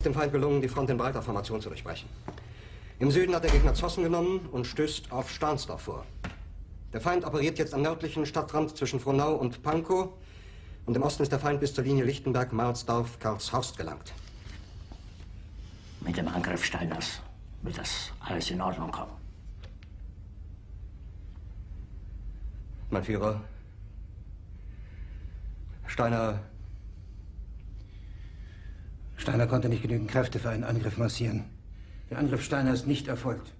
Dem Feind gelungen, die Front in breiter Formation zu durchbrechen. Im Süden hat der Gegner Zossen genommen und stößt auf Stahnsdorf vor. Der Feind operiert jetzt am nördlichen Stadtrand zwischen Frohnau und Pankow und im Osten ist der Feind bis zur Linie Lichtenberg-Marsdorf-Karlshorst gelangt. Mit dem Angriff Steiners wird das alles in Ordnung kommen. Mein Führer, Steiner konnte nicht genügend Kräfte für einen Angriff massieren. Der Angriff Steiner ist nicht erfolgt.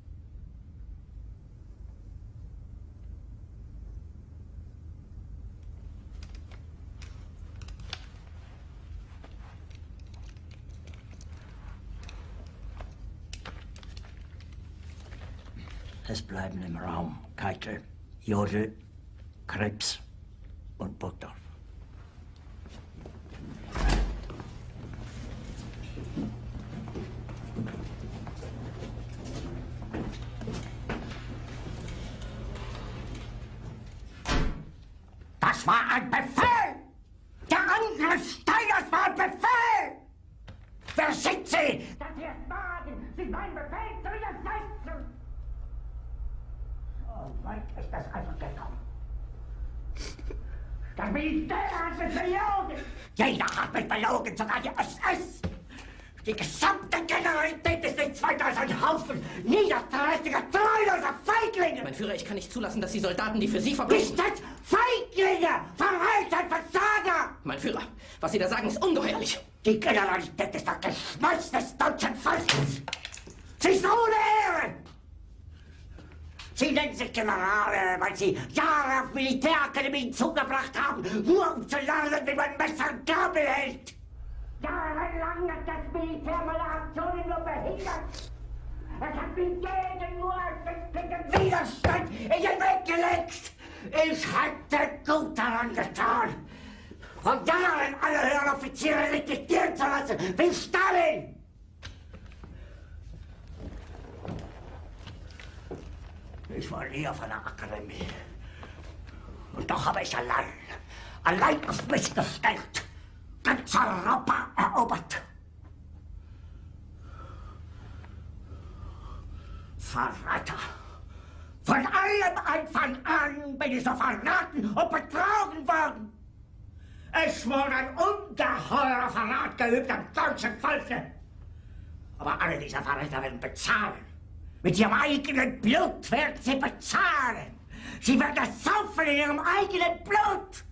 Es bleiben im Raum Keitel, Jodl, Krebs und Burgdorf. Das war ein Befehl! Der Angriff Steiners war ein Befehl! Wer sind Sie, dass Sie es wagen, sich meinen Befehl zu widersetzen? So weit ist das also gekommen. Das Militär hat mich belogen! Jeder hat mich belogen, sogar die SS! Die gesamte Generalität ist nichts weiter als ein Haufen niederträchtiger, treuloser Feiglinge! Mein Führer, ich kann nicht zulassen, dass die Soldaten, die für Sie verbringen... Nicht als Feiglinge! Verreiter, Versager! Mein Führer, was Sie da sagen, ist ungeheuerlich. Die Generalität ist das Geschmolz des deutschen Volkes! Sie ist ohne Ehre! Sie nennen sich Generale, weil Sie Jahre auf Militärakademien zugebracht haben, nur um zu lernen, wie man Messer und Gabel hält! Jahrelang hat das Militär meine Aktionen nur behindert. Es hat mich jeden nur als Widerstand in den Weg gelegt. Ich hätte gut daran getan, von Jahren alle höheren Offiziere liquidieren zu lassen, wie Stalin. Ich war nie auf einer Akademie. Und doch habe ich allein auf mich gestellt. Ganz Europa erobert. Verräter! Von allem Anfang an bin ich so verraten und betrogen worden. Es wurde ein ungeheurer Verrat geübt am deutschen Volke. Aber alle diese Verräter werden bezahlen. Mit ihrem eigenen Blut werden sie bezahlen. Sie werden es saufen in ihrem eigenen Blut.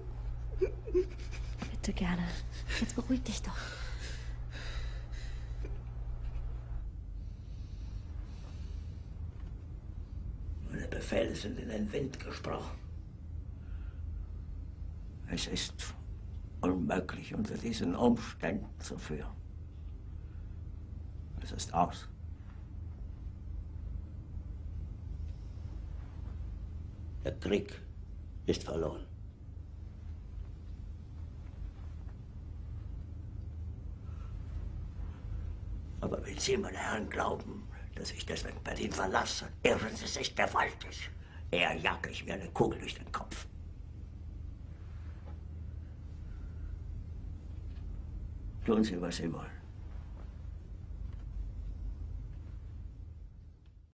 Bitte gerne. Jetzt beruhig dich doch. Meine Befehle sind in den Wind gesprochen. Es ist unmöglich, unter diesen Umständen zu führen. Es ist aus. Der Krieg ist verloren. Aber wenn Sie, meine Herren, glauben, dass ich deswegen Berlin verlasse, irren Sie sich gewaltig. Eher jage ich mir eine Kugel durch den Kopf. Tun Sie, was Sie wollen.